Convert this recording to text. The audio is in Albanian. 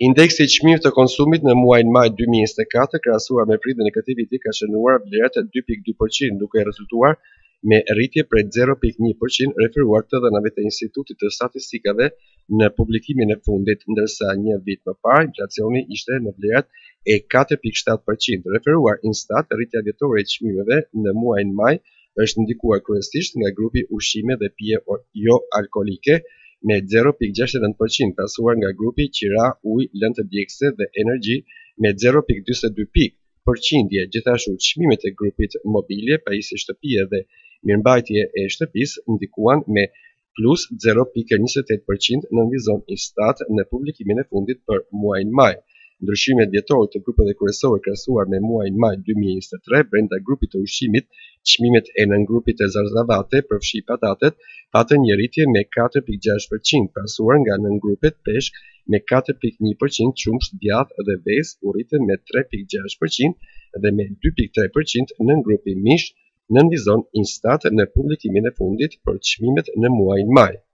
Indeksi i çmimeve të konsumit në muajin maj 2024 krahasuar me pritjen e këtij viti ka shënuar vlerat 2.2%, duke rezultuar me rritje prej 0.1% referuar të dhënave të Institutit të Statistikave në publikimin e fundit, ndërsa një vit më parë inflacioni ishte në vlerat e 4.7%. Referuar Instat, rritja vjetore e çmimeve në muajin maj është ndikuar kryesisht nga grupi ushqime dhe pije jo alkolike me 0.69%, pasuar nga grupi qira, ujë, lënë të djegëse dhe energji me 0.42%. Gjithashtu çmimet e grupit mobilje, pajisje shtëpie dhe mirëmbajtje e shtëpisë ndikuan me plus 0.28% nënvizon Instat në publikimin e fundit për muajin maj. Ndryshimet vjetore të grupeve kryesore krahasuar me muajin maj 2023 brenda grupit të ushqimit, çmimet e nëngrupit të zarzavate, përfshi patatet, patën një rritje me 4.6%, pasuar nga nëngrupet peshk me 4.1%, qumësht, djathë dhe vezë u rritën me 3.6% dhe me 2.3% nëngrupi mish, nënvizon Instat në publikimin e fundit për çmimet në muajin maj.